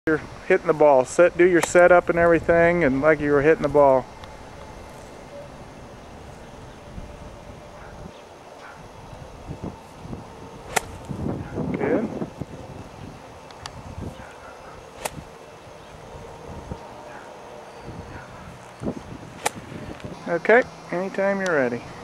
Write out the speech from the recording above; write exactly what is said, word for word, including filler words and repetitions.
You're hitting the ball. Set, do your setup and everything, and like you were hitting the ball. Good. Okay, anytime you're ready.